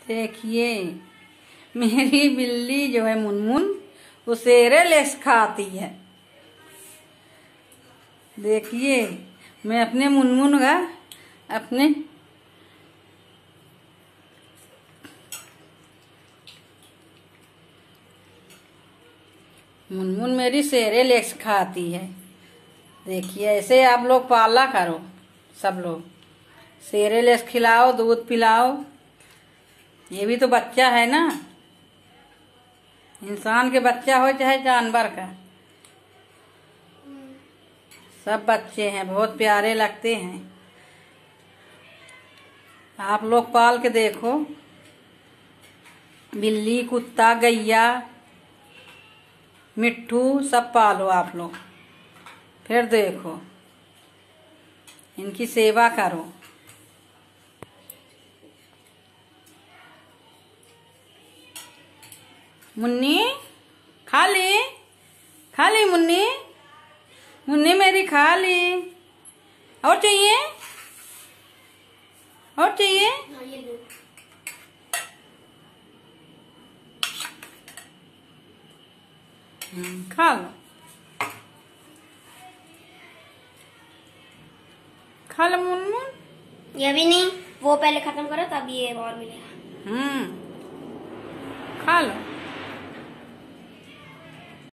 देखिए मेरी बिल्ली जो है मुनमुन वो सेरेलेक्स खाती है। देखिए मैं अपने मुनमुन का अपने मुनमुन मेरी सेरेलेक्स खाती है। देखिए ऐसे आप लोग पाला करो, सब लोग सेरेलेक्स खिलाओ, दूध पिलाओ। ये भी तो बच्चा है ना, इंसान के बच्चा हो चाहे जानवर का, सब बच्चे हैं, बहुत प्यारे लगते हैं। आप लोग पाल के देखो, बिल्ली, कुत्ता, गैया, मिट्ठू सब पालो आप लोग, फिर देखो इनकी सेवा करो। मुन्नी खा ली, खा ली मुन्नी, मुन्नी मेरी खा ली। और चाहिए, और चाहिए? खा लो, खा लो मुनमुन। ये भी नहीं, वो पहले खत्म करो तब ये और मिलेगा। खा लो।